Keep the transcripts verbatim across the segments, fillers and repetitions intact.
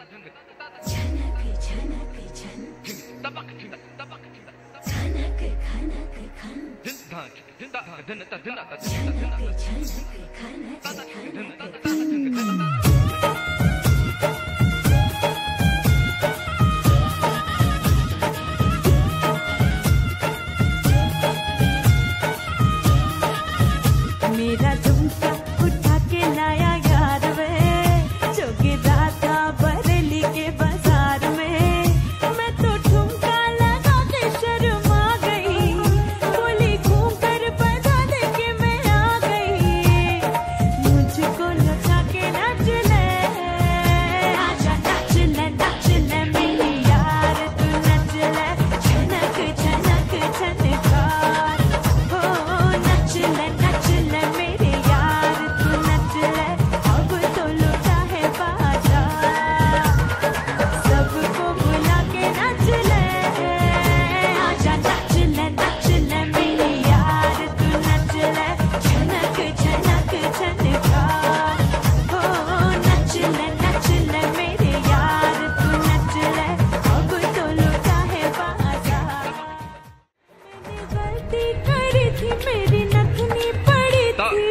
मेरा झुमका उठा के लाया यार वे, जो गिरा था बरेली के बाजार में। मैं तो ठुमका लगा के शर्मा गई, बोली घूम कर बदल के मैं आ गई। मुझको लगा के नच ले, आजा नच ले नच ले मेरी यार, तू नच ले छनक छनक छनकार। हो नच ले नच ले मेरे यार, तू नच ले अब तो लुटा है बाजार। सबको बुला के नच ले, आजा नच ले नच ले मेरे यार, तू नच ले छनक छनक छनकार। हो नच ले नच ले मेरे यार, तू नच ले अब तो लुटा है बाजार। मैंने गलती करी थी, मेरी नथनी पड़ी थी।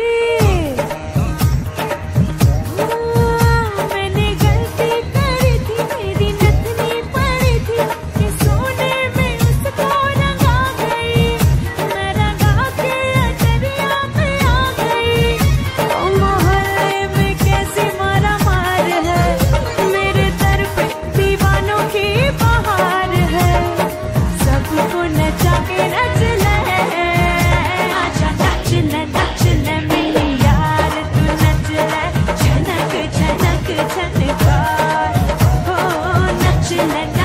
मैंने गलती करी थी, मेरी नथनी पड़ी थी, कि सोने में उसको रंगा गई। मैं रंगा के अटरिया पे आ गई। ओ मोहल्ले में कैसी मारा मार है, मेरे दर पे दीवानों की बहार है। सबको नचा के नच ले, आजा नच ले नच ले मेरी यार, तू नच ले छनक छनक छनकार। हो नच ले